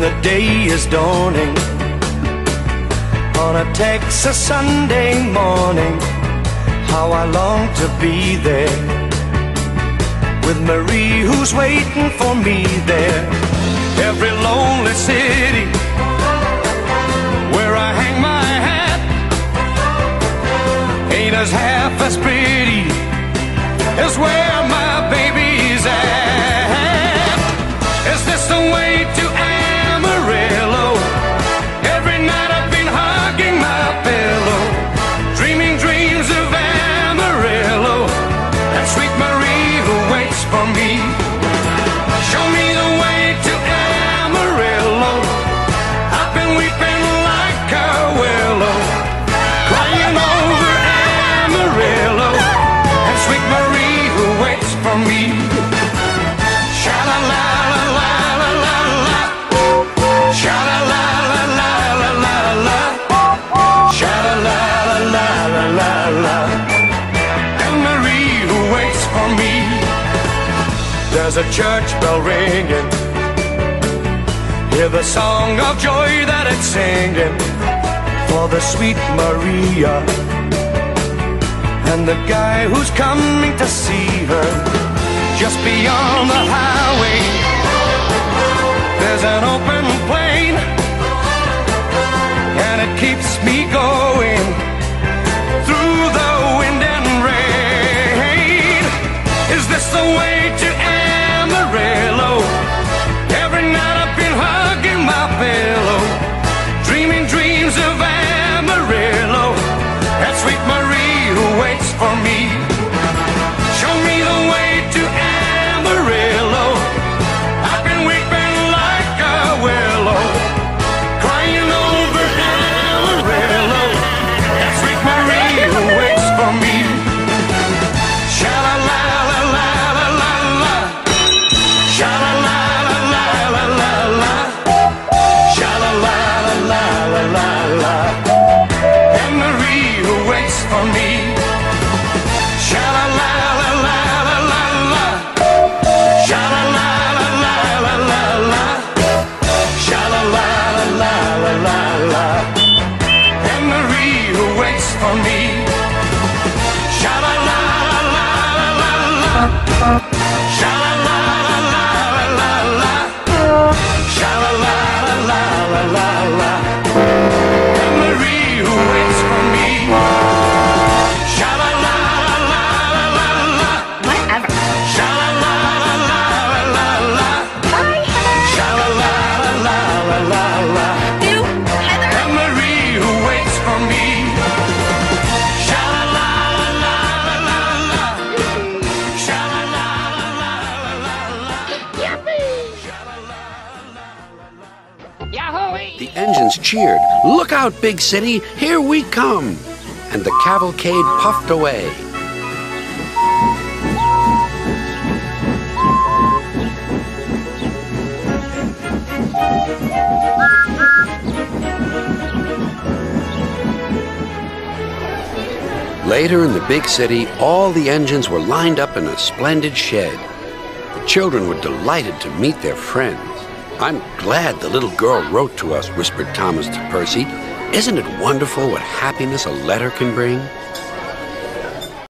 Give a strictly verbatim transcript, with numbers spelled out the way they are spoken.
the day is dawning on a Texas Sunday morning. How I long to be there with Marie who's waiting for me there. Every lonely city where I hang my hat ain't as half as pretty as where my baby's at. Is this the way to Amarillo? Every night I've been hugging my pillow, dreaming dreams of Amarillo, and sweet Marie who waits for me. Show me the way to Amarillo. I've been weeping like a willow, crying over Amarillo, and sweet Marie who waits for me. Sha-la-la-la-la-la-la-la, sha-la-la-la-la-la-la, sha-la-la-la-la-la-la, and Marie who waits for me. There's a church bell ringing, hear the song of joy that it's singing for the sweet Maria and the guy who's coming to see her. Just beyond the highway there's an open plain, and it keeps me going through the wind and rain. Is this the way to Amarillo? Every night I've been hugging my pillow, dreaming dreams of Amarillo, and sweet Marie who waits for me. Show me the way to Amarillo. I've been weeping like a willow, crying over Amarillo, and sweet Marie who waits for me. Sha-la-la-la-la-la-la, sha-la-la-la-la-la-la, sha-la-la-la-la-la-la, and Marie who waits for me. Sha-la-la-la-la-la-la, sha-la-la-la-la-la-la, sha-la-la-la-la-la-la, and Marie who waits for me. Sha-la-la-la-la-la-la, sha-la-la-la-la-la-la, sha-la-la-la-la-la-la, and Marie who waits for me. Sha-la-la-la-la-la-la, Whatever. sha-la-la-la-la-la-la, Bye, Heather. sha-la-la-la-la-la-la, You, Heather. and Marie who waits for me. Sha-la-la-la-la-la-la, sha-la-la-la-la-la, Yahoo! The engines cheered. Look out, big city, here we come! And the cavalcade puffed away. Later in the big city, all the engines were lined up in a splendid shed. The children were delighted to meet their friends. I'm glad the little girl wrote to us, whispered Thomas to Percy. Isn't it wonderful what happiness a letter can bring?